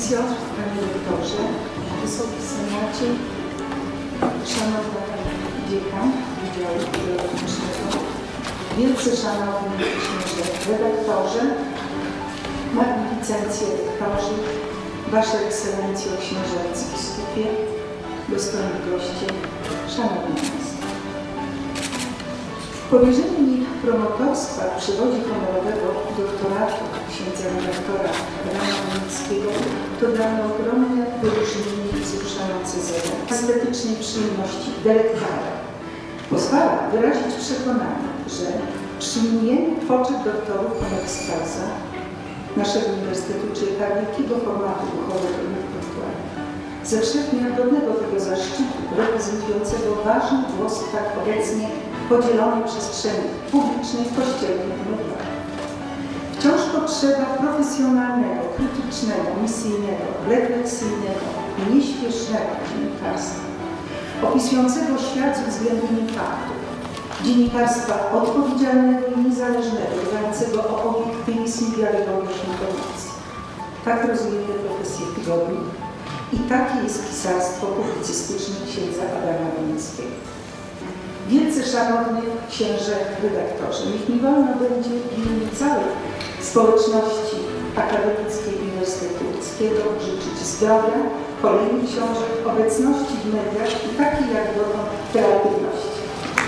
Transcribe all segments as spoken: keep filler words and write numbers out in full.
Ekscelencjo, Panie Rektorze, Wysoki Senacie, Szanowna Pani Dziekan Wydziału Pedagogicznego, wielce szanowni księże redaktorze, magnificencje rektorzy, Wasze Ekscelencjo księże arcybiskupie, dostojni goście, szanowni Państwo. Powierzenie mi promotorstwa przywodzi honorowego doktoratu księdza redaktora Adama Wojnickiego to dla mnie ogromne wyróżnienie i wzruszające zadanie estetycznej przyjemności delektatora. Pozwala wyrazić przekonanie, że przyjmujemy poczet doktorów honoris causa naszego Uniwersytetu Człowieka wielkiego formatu duchowego i intelektualnego. Ze wszechmiarodnego tego zaszczytu reprezentującego ważny głos tak obecnie podzielonej przestrzeni publicznej, kościelnej i medialnej. Wciąż potrzeba profesjonalnego, krytycznego, misyjnego, refleksyjnego, nieśpiesznego dziennikarstwa, opisującego świat z uwzględnieniem faktów, dziennikarstwa odpowiedzialnego i niezależnego, dbającego o obiektywizm i wiarygodność informacji. Tak rozumiemy profesję tygodni i takie jest pisarstwo publicystyczne księdza Adama Wojnickiego. Wielce szanowny księże redaktorze, niech mi wolno będzie w imieniu całej społeczności akademickiej Uniwersytetu Łódzkiego życzyć zdrowia, kolejnych książek, obecności w mediach i takiej jak dotąd kreatywności.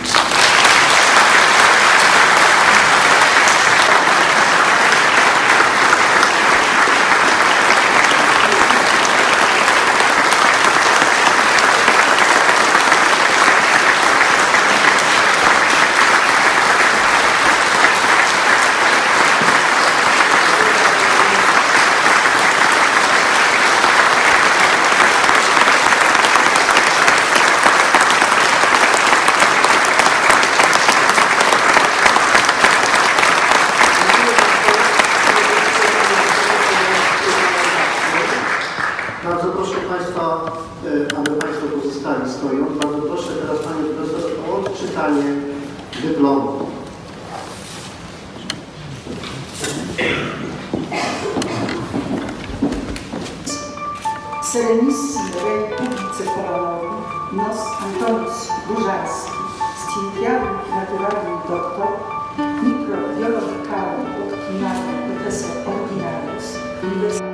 Bardzo proszę Państwa, aby Państwo pozostali stojąc. Bardzo proszę teraz Panią Profesor o odczytanie dyplomu. Serenissimo Rei Publice Polonowi, nos Antonius Burzarski, Stipendiarum Naturalium Doctor, Microbiologicalum Doctrinale Professor Ordinarius, Universitas.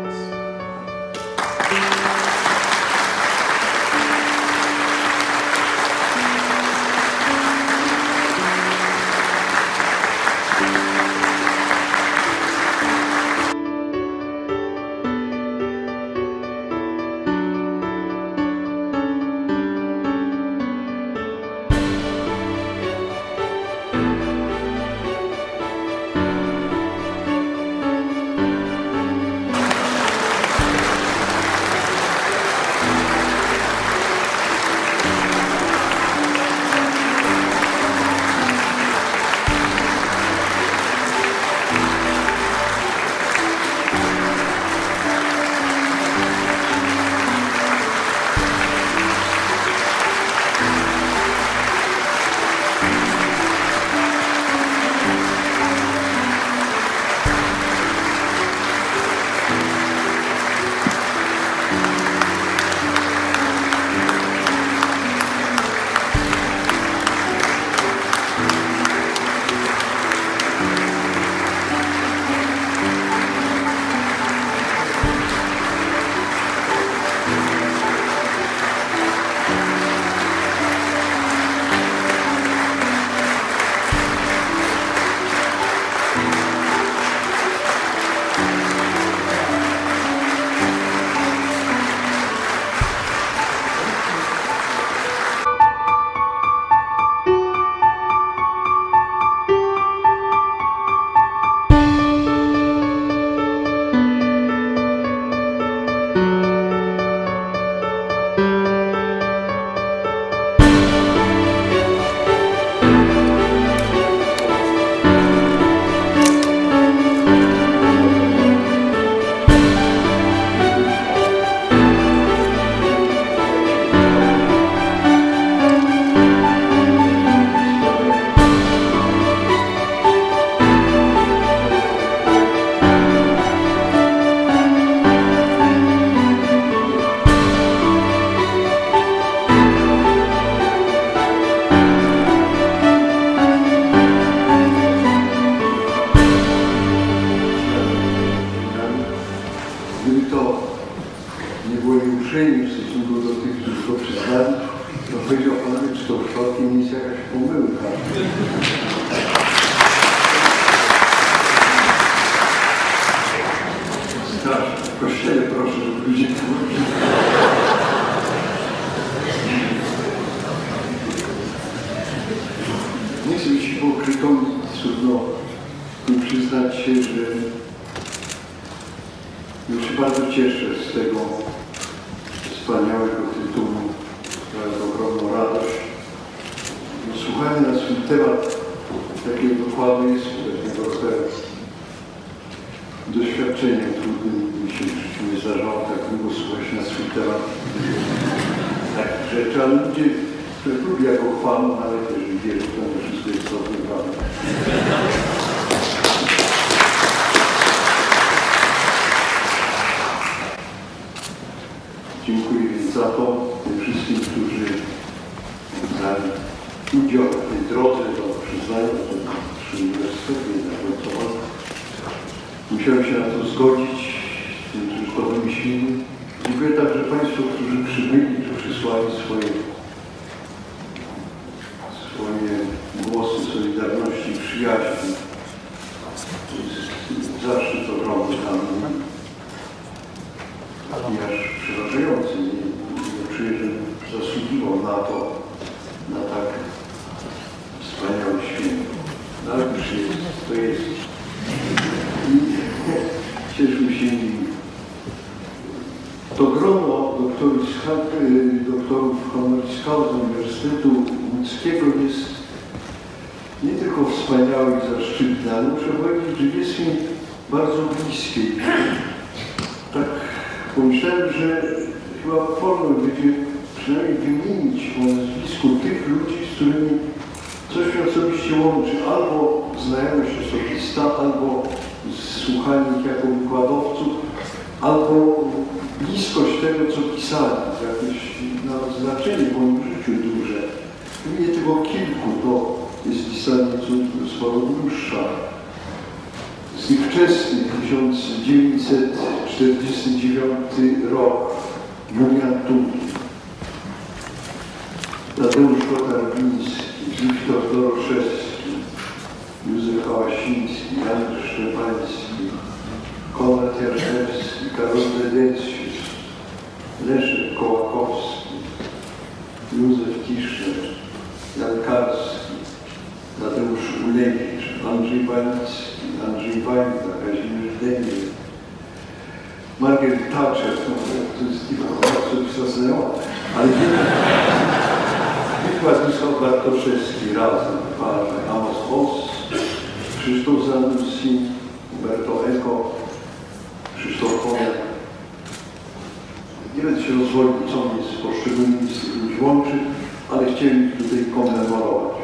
wzruszeni w stosunku do tych, którzy to przyznali, to powiedział Panowie, czy to przypadkiem jest jakaś pomyłka. Strasznie, w kościele proszę, żeby ludzie mówili. Nie chcę być hipokrytą, trudno mi przyznać się, że już się bardzo cieszę z tego wspaniałego tytułu, z ogromną radość. Słuchanie na swój temat takiego wykładu jest takiego rodzaju doświadczeniem trudnym. Mi się w życiu nie zdarzało tak długo słuchać na swój temat takich rzeczy, ale ludzie, którzy lubią jako chwalą, ale też wierzą, że to wszystko jest dobrze prawda. Dziękuję więc za to tym wszystkim, którzy brali udział w tej drodze do przyznania do naszego uniwersytetu i na końcu. Musiałem się na to zgodzić, z tym, którzy to wymyślili. Dziękuję także Państwu, którzy przybyli, tu przysłali swoje, swoje głosy solidarności i przyjaźni. To jest zaszczyt ogromny dla mnie. I aż przerażający, nie, nie czuję, że zasługiwał na to, na tak wspaniały święto. No ale już jest, to jest. I cieszmy się nim. To grono doktorów, doktorów honoris causa Uniwersytetu Łódzkiego jest nie tylko wspaniałe i zaszczytne, ale muszę powiedzieć, że jest mi bardzo bliskie. Tak pomyślałem, że chyba formą będzie przynajmniej wymienić po nazwisku tych ludzi, z którymi coś mnie osobiście łączy. Albo znajomość osobista, albo słuchanie ich jako wykładowców, albo bliskość tego, co pisali. Jakieś nawet znaczenie w moim życiu duże. Nie tylko kilku, to jest pisanie co sporo dłuższa. Z tych wczesnych, tysiąc dziewięćset czterdziesty dziewiąty rok, Julian Tuwim, Tadeusz Kotarbiński, Wiktor Doroszewski, Józef Hałasiński, Andrzej Szczepański, Konrad Jarzewski, Karol Dedecius, Leszek Kołakowski, Józef Tischner, Jan Karski, Tadeusz Ulewicz, Andrzej Banicki, Andrzej Wajda, Kazimierz Deniel, Margaret Thatcher, no, to jest tylko bardzo znajoma, ale Władysław Bartoszewski razem w parze, Amos Oss, Krzysztof Zanussi, Umberto Eco, Krzysztof Koniak. Nie będę się rozwodził, co mnie z poszczególnymi z tych ludzi łączy, ale chciałem ich tutaj komemorować.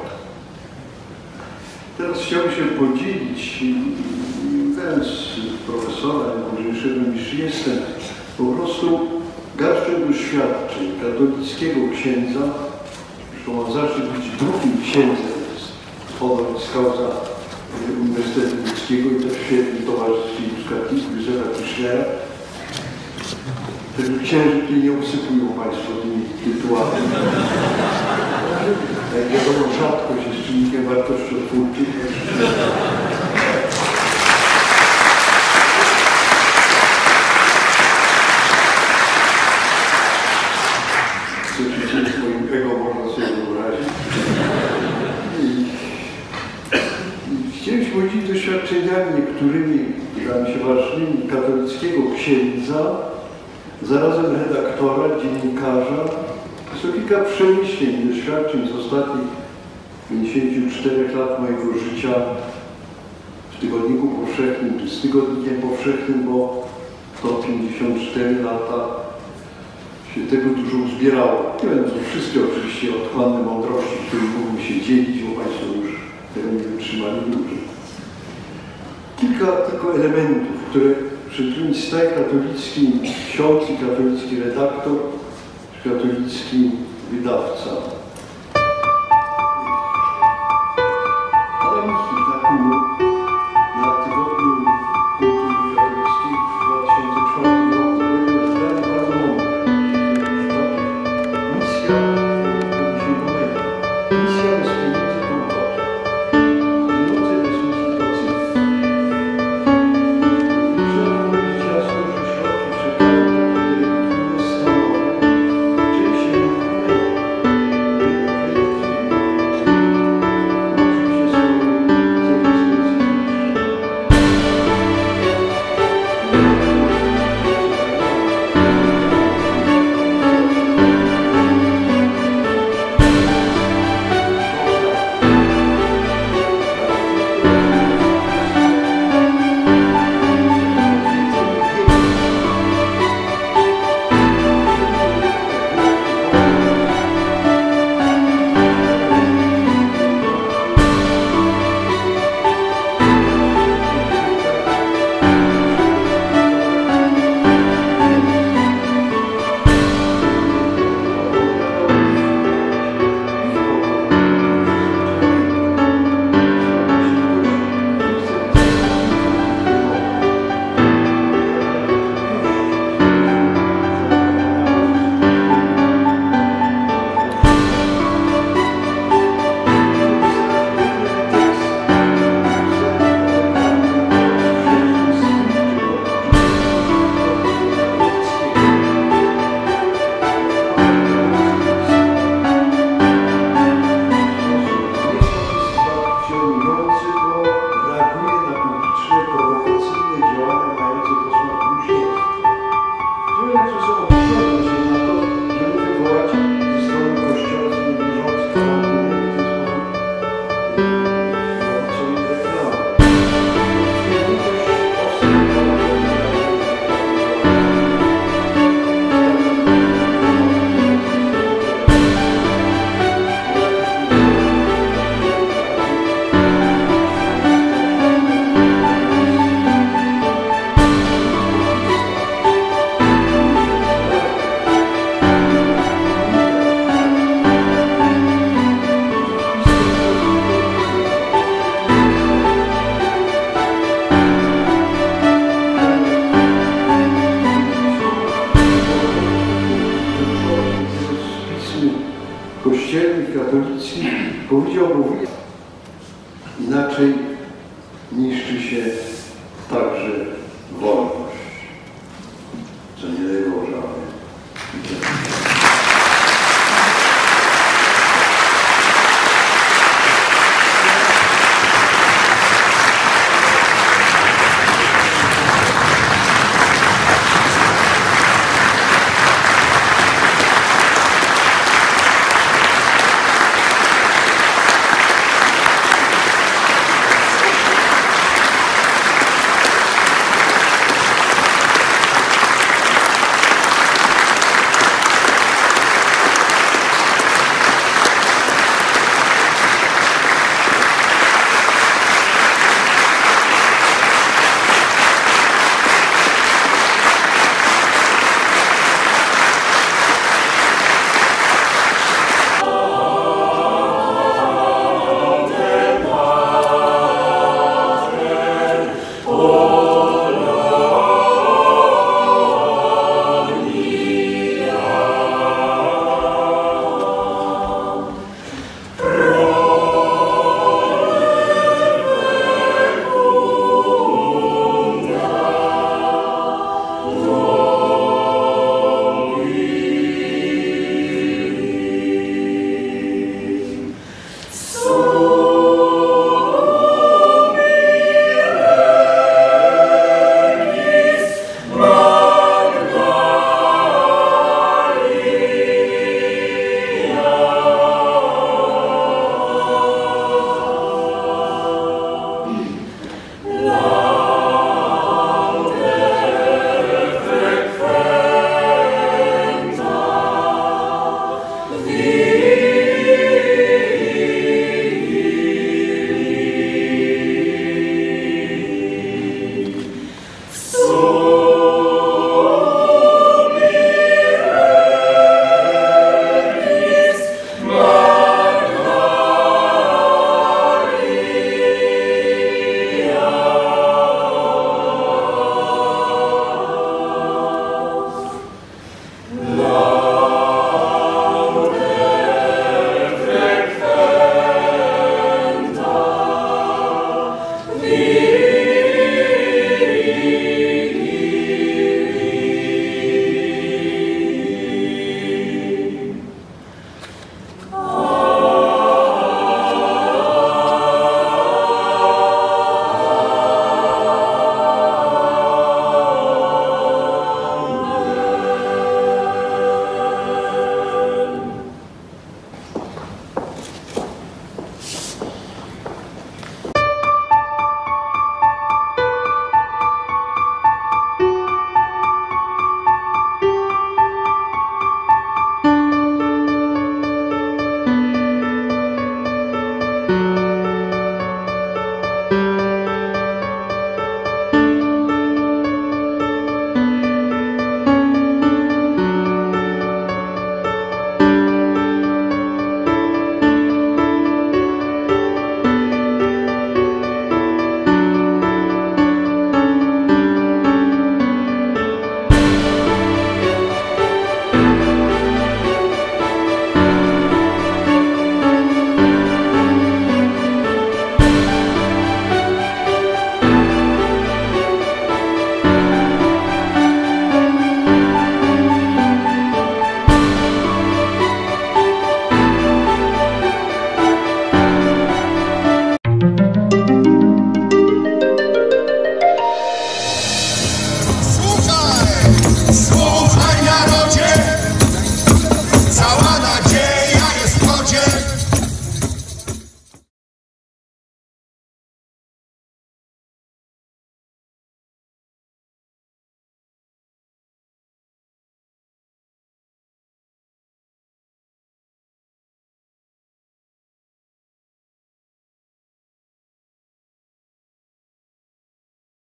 Teraz chciałbym się podzielić, będąc profesora, najmądrzejszego niż jestem, po prostu garścią doświadczeń katolickiego księdza, zresztą mam zaszczyt być drugim księdzem z honoris causa Uniwersytetu Łódzkiego i też w świetnym towarzystwie Józefa Tischnera. Tego księży tutaj nie obsypują Państwo tymi tytułami. Jak wiadomo, rzadkość jest czynnikiem wartościotwórczym. Co się z moim ego można sobie wyobrazić. I, i chciałem się podzielić doświadczeniami niektórymi, dla mnie się ważnymi, katolickiego księdza, zarazem redaktora, dziennikarza. Jest to kilka przemyśleń, doświadczeń z ostatnich pięćdziesięciu czterech lat mojego życia w Tygodniku Powszechnym, czy z Tygodnikiem Powszechnym, bo to pięćdziesiąt cztery lata się tego dużo uzbierało. Nie będę to wszystkie oczywiście otchłanne mądrości, którymi mógłbym się dzielić, bo Państwo już tego nie wytrzymali dużo. Kilka tylko elementów, które przed którymi staje katolicki ksiądz i katolicki redaktor, czy katolicki wydawca. Ale na, na Tygodniu Kultury Katolickiej w dwa tysiące czwartym roku zdanie bardzo mądre. abolicji powiedziałbym, inaczej niszczy się także wolność.